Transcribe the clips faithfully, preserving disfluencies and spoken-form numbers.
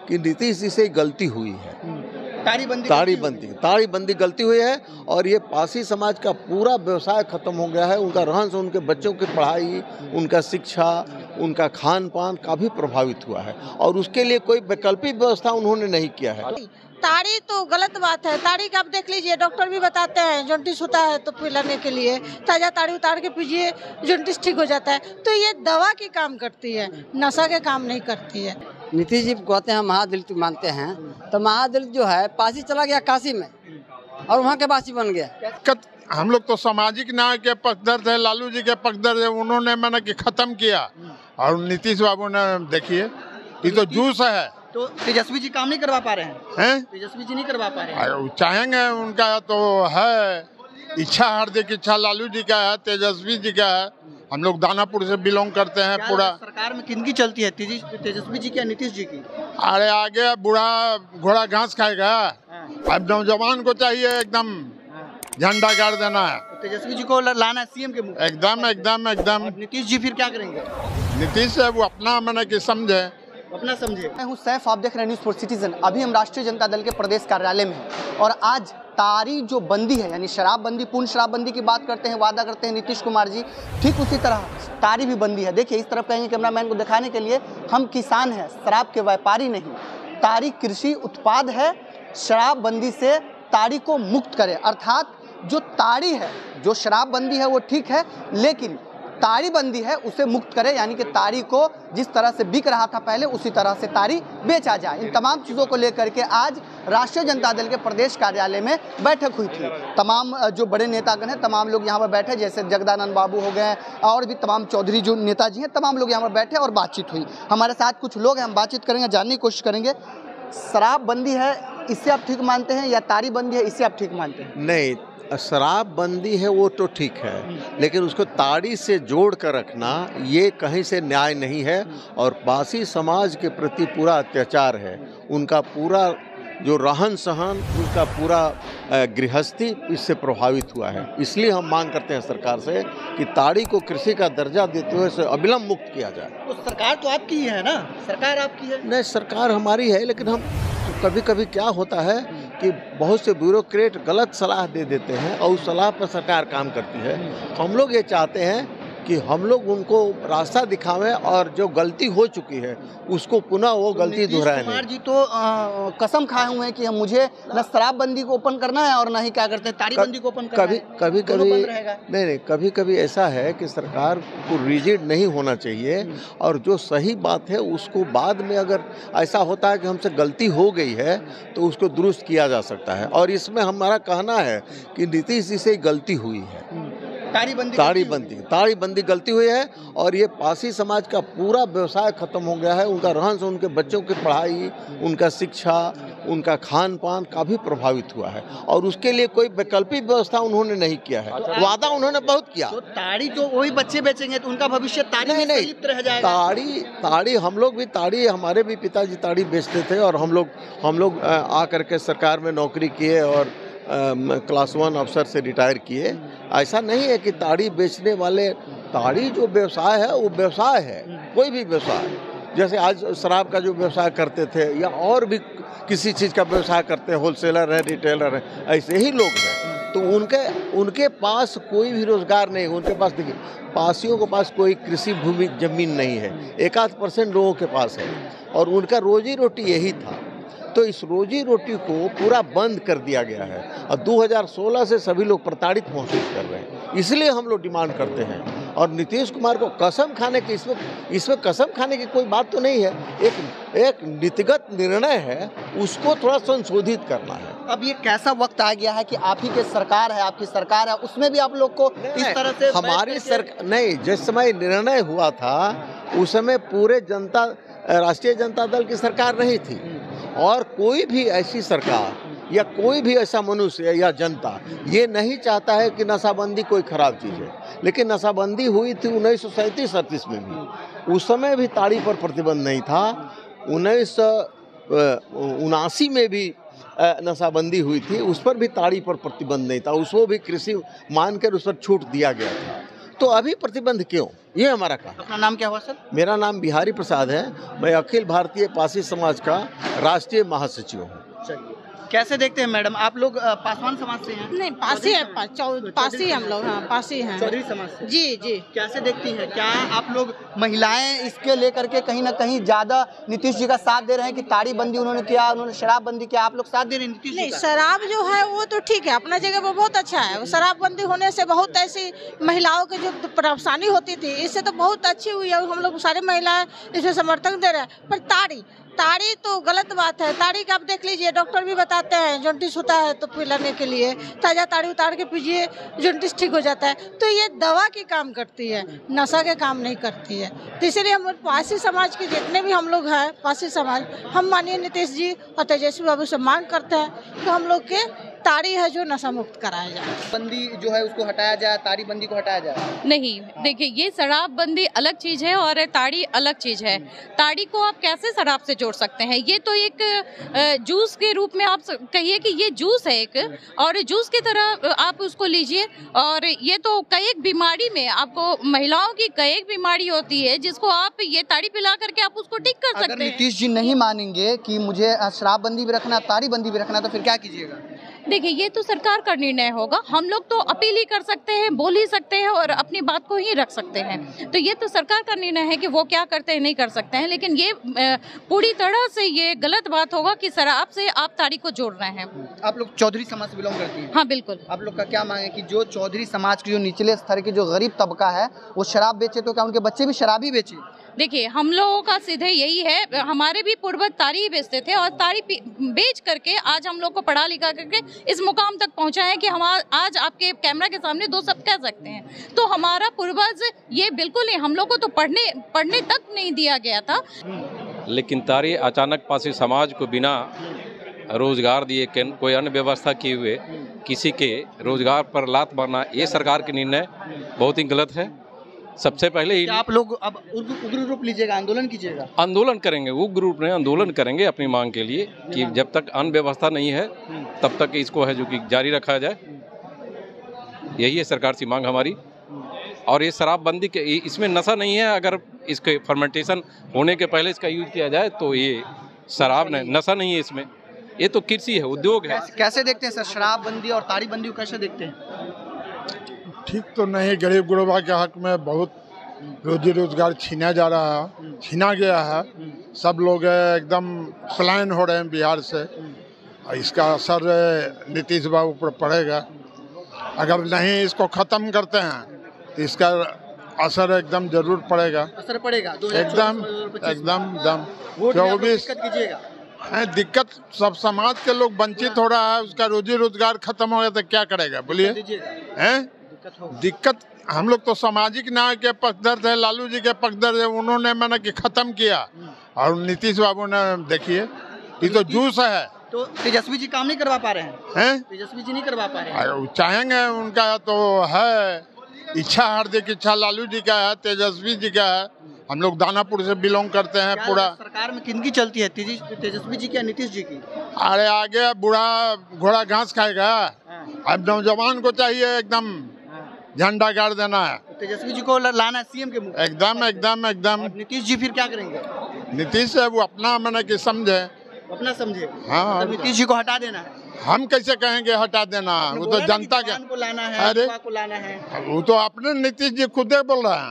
कि नीतीश जी से गलती हुई है, ताड़ी बंदी ताड़ी बंदी ताड़ी बंदी गलती हुई है। और ये पासी समाज का पूरा व्यवसाय खत्म हो गया है। उनका रहन सहन, उनके बच्चों की पढ़ाई, उनका शिक्षा, उनका खान पान काफ़ी प्रभावित हुआ है और उसके लिए कोई वैकल्पिक व्यवस्था उन्होंने नहीं किया है। ताड़ी तो गलत बात है। ताड़ी का आप देख लीजिए, डॉक्टर भी बताते हैं जॉन्डिस होता है तो पिलाने के लिए ताज़ा ताड़ी उतार के पीजिए, जॉन्डिस ठीक हो जाता है। तो ये दवा की काम करती है, नशा के काम नहीं करती है। नीतीश जी कहते हैं महादलित मानते हैं, तो महादलित जो है पासी चला गया काशी में और वहाँ के बासी बन गया। हम लोग तो सामाजिक न्याय के पक्षधर थे, लालू जी के पक्षधर थे, उन्होंने मैंने कि खत्म किया और नीतीश बाबू ने देखिए ये तो जूस है। तो तेजस्वी जी काम नहीं करवा पा रहे हैं, हैं? तेजस्वी जी नहीं करवा पा रहे हैं। चाहेंगे, उनका तो है इच्छा, हार्दिक इच्छा लालू जी का है, तेजस्वी जी का है। हम लोग दानापुर से बिलोंग करते हैं। पूरा सरकार में किनकी चलती है, तेजस्वी जी की या नीतीश जी की? अरे आगे बूढ़ा घोड़ा घास खाएगा, अब नौजवान को चाहिए एकदम झंडा गाड़ देना है। तेजस्वी जी को लाना है सीएम के मुंह, एकदम एकदम एकदम। नीतीश जी फिर क्या करेंगे? नीतीश है वो अपना मैंने कि समझे, अपना समझे। मैं हूँ सैफ, आप देख रहे हैं न्यूज़ फॉर सिटीजन। अभी हम राष्ट्रीय जनता दल के प्रदेश कार्यालय में हैं और आज ताड़ी जो बंदी है, यानी शराबबंदी, पूर्ण शराबबंदी की बात करते हैं, वादा करते हैं नीतीश कुमार जी, ठीक उसी तरह ताड़ी भी बंदी है। देखिए इस तरफ कहेंगे कैमरामैन को दिखाने के लिए, हम किसान हैं, शराब के व्यापारी नहीं। ताड़ी कृषि उत्पाद है, शराबबंदी से ताड़ी को मुक्त करें। अर्थात जो ताड़ी है, जो शराबबंदी है वो ठीक है, लेकिन ताड़ी बंदी है उसे मुक्त करें, यानी कि ताड़ी को जिस तरह से बिक रहा था पहले उसी तरह से ताड़ी बेचा जाए। इन तमाम चीज़ों को लेकर के आज राष्ट्रीय जनता दल के प्रदेश कार्यालय में बैठक हुई थी। तमाम जो बड़े नेतागण हैं, तमाम लोग यहाँ पर बैठे, जैसे जगदानंद बाबू हो गए और भी तमाम चौधरी जो नेताजी हैं, तमाम लोग यहाँ पर बैठे और बातचीत हुई। हमारे साथ कुछ लोग हैं, हम बातचीत करेंगे, जानने की कोशिश करेंगे। शराब बंदी है इससे आप ठीक मानते हैं या ताड़ी बंदी है इससे आप ठीक मानते हैं? नहीं, शराब बंदी है वो तो ठीक है, लेकिन उसको ताड़ी से जोड़ कर रखना ये कहीं से न्याय नहीं है और पासी समाज के प्रति पूरा अत्याचार है। उनका पूरा जो रहन सहन, उनका पूरा गृहस्थी इससे प्रभावित हुआ है। इसलिए हम मांग करते हैं सरकार से कि ताड़ी को कृषि का दर्जा देते हुए इसे अविलंब मुक्त किया जाए। तो सरकार तो आपकी है ना, सरकार आपकी है? नहीं, सरकार हमारी है, लेकिन हम कभी कभी क्या होता है कि बहुत से ब्यूरोक्रेट गलत सलाह दे देते हैं और उस सलाह पर सरकार काम करती है। हम लोग ये चाहते हैं कि हम लोग उनको रास्ता दिखावें और जो गलती हो चुकी है उसको पुनः वो तो गलती दोहराएं। नीतीश कुमार जी तो आ, कसम खाए हुए हैं कि हम मुझे न शराबबंदी को ओपन करना है और ना ही क्या करते हैं ताड़ी बंदी को ओपन करना कभी, है। कभी कभी नहीं नहीं कभी कभी ऐसा है कि सरकार को रिजिड नहीं होना चाहिए और जो सही बात है उसको बाद में अगर ऐसा होता है कि हमसे गलती हो गई है तो उसको दुरुस्त किया जा सकता है। और इसमें हमारा कहना है कि नीतीश जी से गलती हुई है, ताड़ी बंदी ताड़ी बंदी ताड़ी बंदी गलती हुई है और ये पासी समाज का पूरा व्यवसाय खत्म हो गया है। उनका रहन सहन, उनके बच्चों की पढ़ाई, उनका शिक्षा, उनका खान पान काफ़ी प्रभावित हुआ है और उसके लिए कोई वैकल्पिक व्यवस्था उन्होंने नहीं किया है। तो वादा उन्होंने बहुत किया। तो ताड़ी जो वही बच्चे बेचेंगे तो उनका भविष्य ताड़ी नहीं, में लिप्त रह जाएगा। ताड़ी ताड़ी हम लोग भी ताड़ी, हमारे भी पिताजी ताड़ी बेचते थे और हम लोग हम लोग आ करके सरकार में नौकरी किए और क्लास वन अफसर से रिटायर किए। ऐसा नहीं है कि ताड़ी बेचने वाले, ताड़ी जो व्यवसाय है वो व्यवसाय है, कोई भी व्यवसाय, जैसे आज शराब का जो व्यवसाय करते थे या और भी किसी चीज़ का व्यवसाय करते हैं, होलसेलर है, रिटेलर है, ऐसे ही लोग हैं। तो उनके उनके पास कोई भी रोजगार नहीं, उनके पास देखिए पासियों के पास कोई कृषि भूमि जमीन नहीं है, एक आध परसेंट लोगों के पास है और उनका रोजी रोटी यही था। तो इस रोजी रोटी को पूरा बंद कर दिया गया है और दो हज़ार सोलह से सभी लोग प्रताड़ित महसूस कर रहे हैं। इसलिए हम लोग डिमांड करते हैं और नीतीश कुमार को कसम खाने की, इसमें इसमें कसम खाने की कोई बात तो नहीं है, एक एक नीतिगत निर्णय है, उसको थोड़ा संशोधित करना है। अब ये कैसा वक्त आ गया है कि आप ही के सरकार है, आपकी सरकार है, उसमें भी आप लोग को इस तरह से हमारी सरकार नहीं, जिस समय निर्णय हुआ था उस समय पूरे जनता राष्ट्रीय जनता दल की सरकार नहीं थी और कोई भी ऐसी सरकार या कोई भी ऐसा मनुष्य या जनता ये नहीं चाहता है कि नशाबंदी कोई खराब चीज़ है। लेकिन नशाबंदी हुई थी उन्नीस सौ सैंतीस अड़तीस में भी, उस समय भी ताड़ी पर प्रतिबंध नहीं था। उन्नीस सौ उनासी में भी नशाबंदी हुई थी, उस पर भी ताड़ी पर प्रतिबंध नहीं था, उसको भी कृषि मानकर उस पर छूट दिया गया था। तो अभी प्रतिबंध क्यों, ये हमारा काम। अपना नाम क्या हुआ सर? मेरा नाम बिहारी प्रसाद है, मैं अखिल भारतीय पासी समाज का राष्ट्रीय महासचिव हूँ। चलिए, कैसे देखते हैं मैडम, आप लोग अ, पासवान समाज से हैं? नहीं, पासी है, पा, चौ- पासी हम लोग, हाँ पासी हैं। चौधरी समाज से। जी जी। कैसे देखती हैं, क्या आप लोग महिलाएं इसके लेकर के कहीं ना कहीं ज्यादा नीतीश जी का साथ दे रहे हैं कि ताड़ी बंदी उन्होंने किया, उन्होंने शराब बंदी किया, आप लोग साथ दे रहे हैं नीतीश जी नहीं, का? शराब जो है वो तो ठीक है, अपना जगह पर बहुत अच्छा है। शराबबंदी होने से बहुत ऐसी महिलाओं की जो परेशानी होती थी, इससे तो बहुत अच्छी हुई है। हम लोग सारे महिलाएं इसमें समर्थन दे रहे हैं। पर ताड़ी ताड़ी तो गलत बात है। ताड़ी का आप देख लीजिए, डॉक्टर भी बताते हैं जॉन्डिस होता है तो पिलाने के लिए ताज़ा ताड़ी उतार के पीजिए, जॉन्डिस ठीक हो जाता है। तो ये दवा की काम करती है, नशा के काम नहीं करती है। तो इसलिए हम पासी समाज के जितने भी हम लोग हैं, पासी समाज, हम माननीय नीतीश जी और तेजस्वी बाबू से मांग करते हैं कि हम लोग के ताड़ी है जो नशा मुक्त कराया जाए, बंदी जो है उसको हटाया जाए, ताड़ी बंदी को हटाया जाए। नहीं, देखिए ये शराब बंदी अलग चीज है और ताड़ी अलग चीज है। ताड़ी को आप कैसे शराब से जोड़ सकते हैं? ये तो एक अ, जूस के रूप में आप कहिए कि ये जूस है एक, और जूस की तरह आप उसको लीजिए। और ये तो कई एक बीमारी में आपको, महिलाओं की कई एक बीमारी होती है जिसको आप ये ताड़ी पिला करके आप उसको ठीक कर अगर सकते हैं। नीतीश जी नहीं मानेंगे कि मुझे शराब बंदी भी रखना, ताड़ी बंदी भी रखना, तो फिर क्या कीजिएगा? देखिए ये तो सरकार का निर्णय होगा। हम लोग तो अपील ही कर सकते हैं, बोल ही सकते हैं और अपनी बात को ही रख सकते हैं। तो ये तो सरकार का निर्णय है कि वो क्या करते हैं, नहीं कर सकते हैं। लेकिन ये अ, पूरी तरह से ये गलत बात होगा कि शराब से आप ताड़ी को जोड़ रहे हैं। आप लोग चौधरी समाज से बिलोंग करती हैं? हाँ बिल्कुल। आप लोग का क्या मांग है कि जो चौधरी समाज के जो निचले स्तर के जो गरीब तबका है वो शराब बेचे, तो क्या उनके बच्चे भी शराब ही बेचे? देखिए हम लोगों का सीधे यही है, हमारे भी पूर्वज ताड़ी ही बेचते थे और ताड़ी बेच करके आज हम लोग को पढ़ा लिखा करके इस मुकाम तक पहुंचा है कि हम आज आपके कैमरा के सामने दो सब कह सकते हैं। तो हमारा पूर्वज ये बिल्कुल नहीं, हम लोग को तो पढ़ने पढ़ने तक नहीं दिया गया था। लेकिन ताड़ी अचानक पासी समाज को बिना रोजगार दिए, कोई अन्य व्यवस्था किए हुए किसी के रोजगार पर लात मारना, ये सरकार के निर्णय बहुत ही गलत है। सबसे पहले ही आप लोग अब उग्र रूप लीजिएगा, आंदोलन कीजिएगा? आंदोलन करेंगे, उग्र रूप में आंदोलन करेंगे अपनी मांग के लिए कि जब तक अन्य व्यवस्था नहीं है तब तक इसको है जो कि जारी रखा जाए। यही है सरकार से मांग हमारी। और ये शराबबंदी के, इसमें नशा नहीं है। अगर इसके फर्मेंटेशन होने के पहले इसका यूज किया जाए तो ये शराब नहीं, नशा नहीं है इसमें। ये तो कृषि है, उद्योग है। कैसे, कैसे देखते हैं सर शराब बंदी और ताड़ी बंदी को, कैसे देखते हैं? ठीक तो नहीं, गरीब गुरबा के हक में बहुत रोजी रोजगार छीना जा रहा है, छीना गया है। सब लोग एकदम पलायन हो रहे हैं बिहार से। इसका असर नीतीश बाबू पर पड़ेगा। अगर नहीं इसको ख़त्म करते हैं तो इसका असर एकदम जरूर पड़ेगा। असर पड़ेगा एकदम एकदम दम चौबीस कीजिएगा। है दिक्कत, सब समाज के लोग वंचित हो रहा है। उसका रोजी रोजगार खत्म हो गया तो क्या करेगा बोलिए? हैं दिक्कत हम लोग तो सामाजिक न्याय के पक्षधर थे, लालू जी के पक्षधर थे, उन्होंने मैंने कि खत्म किया। और नीतीश बाबू ने देखिए ये तो जूस है। तो तेजस्वी जी काम नहीं करवा पा रहे हैं? हैं तेजस्वी जी नहीं करवा पा रहे हैं? चाहेंगे, उनका तो है इच्छा, हार्दिक इच्छा लालू जी का है, तेजस्वी जी का है। हम लोग दानापुर से बिलोंग करते हैं। पूरा सरकार में किनकी चलती है, तेजस्वी जी की या नीतीश जी की? अरे आगे बूढ़ा घोड़ा घास खाएगा, अब नौजवान को चाहिए एकदम झंडा गाड़ देना है। तेजस्वी जी को लाना है सीएम के मुंह। एकदम एकदम एकदम। नीतीश जी फिर क्या करेंगे? नीतीश है वो अपना मैंने कि समझे, अपना समझे। हाँ, तो नीतीश जी को हटा देना है। हम कैसे कहेंगे हटा देना? वो तो जनता के को लाना है, अरे को लाना है। वो तो अपने नीतीश जी खुद बोल रहे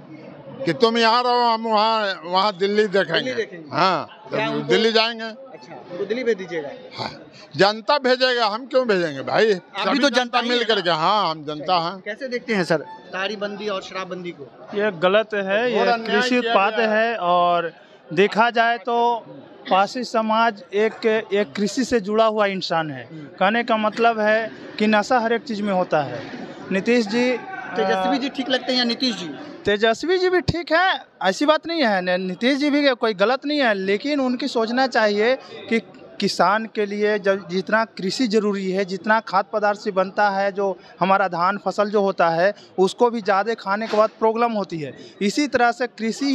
हैं कि तुम यहाँ रहो, हम वहाँ वहाँ दिल्ली देखेंगे। हाँ दिल्ली जाएंगे। अच्छा, उनको दिल्ली भेज दीजिएगा? हाँ, जनता भेजेगा, हम क्यों भेजेंगे भाई? अभी तो जनता मिल करके। हाँ हम जनता हैं। कैसे देखते हैं सर ताड़ी बंदी और शराब बंदी को? ये गलत है, ये कृषि उत्पाद है। और देखा जाए तो पासी समाज एक एक कृषि से जुड़ा हुआ इंसान है। कहने का मतलब है कि नशा हर एक चीज़ में होता है। नीतीश जी, तेजस्वी जी ठीक लगते हैं या नीतीश जी? तेजस्वी जी भी ठीक है, ऐसी बात नहीं है। नीतीश जी भी कोई गलत नहीं है, लेकिन उनकी सोचना चाहिए कि किसान के लिए जब जितना कृषि जरूरी है, जितना खाद्य पदार्थ से बनता है, जो हमारा धान फसल जो होता है, उसको भी ज़्यादा खाने के बाद प्रॉब्लम होती है। इसी तरह से कृषि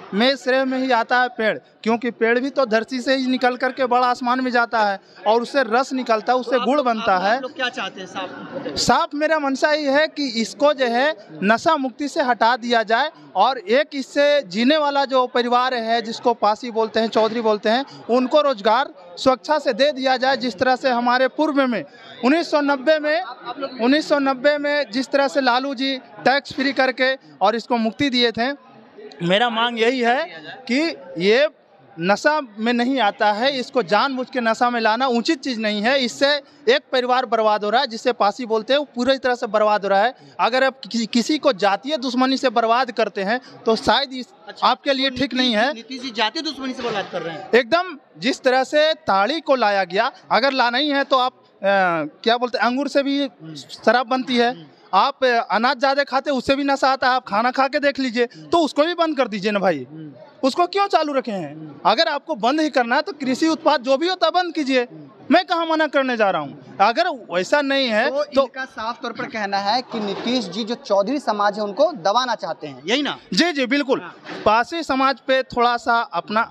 में श्रेय में ही आता है पेड़, क्योंकि पेड़ भी तो धरती से ही निकल करके बड़ा आसमान में जाता है और उससे रस निकलता है, उससे गुड़ बनता है। आप लोग क्या चाहते हैं साहब? साफ मेरा मनसा ये है कि इसको जो है नशा मुक्ति से हटा दिया जाए और एक इससे जीने वाला जो परिवार है, जिसको पासी बोलते हैं, चौधरी बोलते हैं, उनको रोजगार स्वेच्छा से दे दिया जाए। जिस तरह से हमारे पूर्व में उन्नीस सौ नब्बे में उन्नीस सौ नब्बे में जिस तरह से लालू जी टैक्स फ्री करके और इसको मुक्ति दिए थे, मेरा मांग यही है कि ये नशा में नहीं आता है, इसको जानबूझ के नशा में लाना उचित चीज़ नहीं है। इससे एक परिवार बर्बाद हो रहा है, जिससे पासी बोलते हैं, वो पूरी तरह से बर्बाद हो रहा है। अगर आप कि, किसी को जातीय दुश्मनी से बर्बाद करते हैं तो शायद इस अच्छा, आपके लिए तो ठीक नहीं है। नीतीश जी जातीय दुश्मनी से बर्बाद कर रहे हैं एकदम। जिस तरह से ताड़ी को लाया गया, अगर लाना ही है तो आप आ, क्या बोलते हैं, अंगूर से भी शराब बनती है। आप अनाज ज़्यादा खाते, उससे भी नशा आता है। आप खाना खा के देख लीजिए, तो उसको भी बंद कर दीजिए ना भाई, उसको क्यों चालू रखे हैं? अगर आपको बंद ही करना है तो कृषि उत्पाद जो भी होता है बंद कीजिए। मैं कहाँ मना करने जा रहा हूँ। अगर वैसा नहीं है तो, तो इनका साफ तौर पर कहना है कि नीतीश जी जो चौधरी समाज है उनको दबाना चाहते हैं, यही ना? जी जी बिल्कुल। पासी समाज पे थोड़ा सा अपना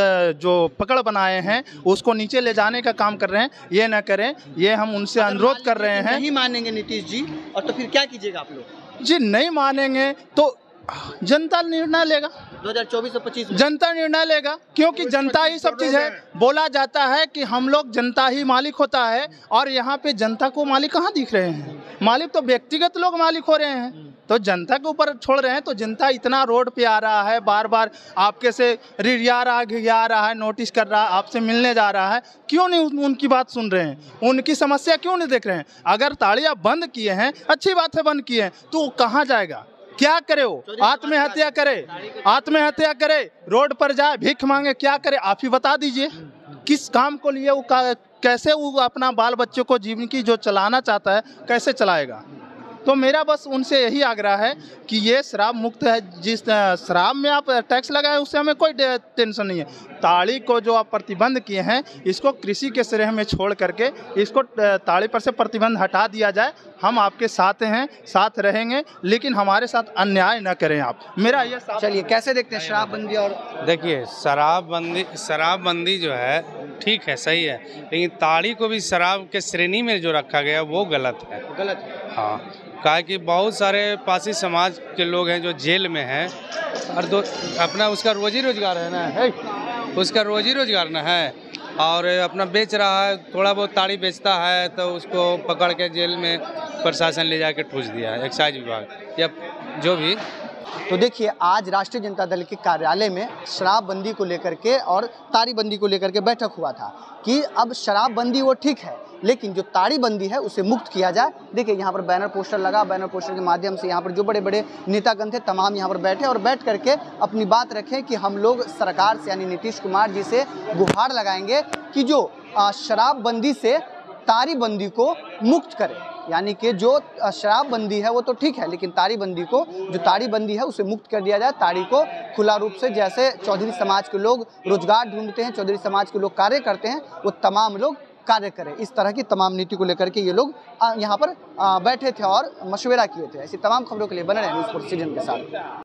जो पकड़ बनाए हैं उसको नीचे ले जाने का काम कर रहे हैं। ये ना करें, ये हम उनसे अनुरोध कर रहे हैं। नहीं मानेंगे नीतीश जी, और तो फिर क्या कीजिएगा आप लोग? जी नहीं मानेंगे तो जनता निर्णय लेगा। दो हज़ार चौबीस और पच्चीस जनता निर्णय लेगा, क्योंकि जनता ही सब चीज़ है। बोला जाता है कि हम लोग जनता ही मालिक होता है, और यहाँ पे जनता को मालिक कहाँ दिख रहे हैं? मालिक तो व्यक्तिगत लोग मालिक हो रहे हैं, तो जनता के ऊपर छोड़ रहे हैं। तो जनता इतना रोड पे आ रहा है, बार बार आपके से रिरिया रहा, घिरिया रहा है, नोटिस कर रहा है, आपसे मिलने जा रहा है, क्यों नहीं उनकी बात सुन रहे हैं? उनकी समस्या क्यों नहीं देख रहे हैं? अगर ताड़ियाँ बंद किए हैं, अच्छी बात है, बंद किए हैं, तो वो कहाँ जाएगा? क्या करे? वो आत्महत्या करे, आत्महत्या करे, रोड पर जाए, भीख मांगे, क्या करे? आप ही बता दीजिए। किस काम को लिए वो, कैसे वो अपना बाल बच्चों को जीवन की जो चलाना चाहता है कैसे चलाएगा? तो मेरा बस उनसे यही आग्रह है कि ये शराब मुक्त है। जिस शराब में आप टैक्स लगाए उससे हमें कोई टेंशन नहीं है। ताड़ी को जो आप प्रतिबंध किए हैं, इसको कृषि के श्रेय में छोड़ करके इसको ताड़ी पर से प्रतिबंध हटा दिया जाए। हम आपके साथ हैं, साथ रहेंगे, लेकिन हमारे साथ अन्याय न करें आप। मेरा ये चलिए, कैसे देखते हैं शराबबंदी? और देखिए, शराबबंदी शराबबंदी जो है ठीक है, सही है, लेकिन ताड़ी को भी शराब के श्रेणी में जो रखा गया वो गलत है। गलत है, हाँ। कहा कि बहुत सारे पासी समाज के लोग हैं जो जेल में हैं, और दो अपना उसका रोजी रोजगार है ना, है उसका रोजी रोजगार ना है, और अपना बेच रहा है, थोड़ा बहुत ताड़ी बेचता है, तो उसको पकड़ के जेल में प्रशासन ले जाके ठूस दिया है, एक्साइज विभाग या जो भी। तो देखिए, आज राष्ट्रीय जनता दल के कार्यालय में शराबबंदी को लेकर के और ताड़ीबंदी को लेकर के बैठक हुआ था कि अब शराबबंदी वो ठीक है, लेकिन जो ताड़ीबंदी है उसे मुक्त किया जाए। देखिए, यहाँ पर बैनर पोस्टर लगा, बैनर पोस्टर के माध्यम से यहाँ पर जो बड़े बड़े नेतागण थे तमाम यहाँ पर बैठे और बैठ करके अपनी बात रखें कि हम लोग सरकार से यानी नीतीश कुमार जी से गुहार लगाएंगे कि जो शराबबंदी से ताड़ीबंदी को मुक्त करें। यानी कि जो शराबबंदी है वो तो ठीक है, लेकिन ताड़ीबंदी को, जो ताड़ीबंदी है उसे मुक्त कर दिया जाए। ताड़ी को खुला रूप से, जैसे चौधरी समाज के लोग रोजगार ढूंढते हैं, चौधरी समाज के लोग कार्य करते हैं, वो तमाम लोग कार्य करें। इस तरह की तमाम नीति को लेकर के ये लोग यहाँ पर बैठे थे और मशवरा किए थे। ऐसी तमाम खबरों के लिए बने रहें न्यूज़ फोर सिटीजन के साथ।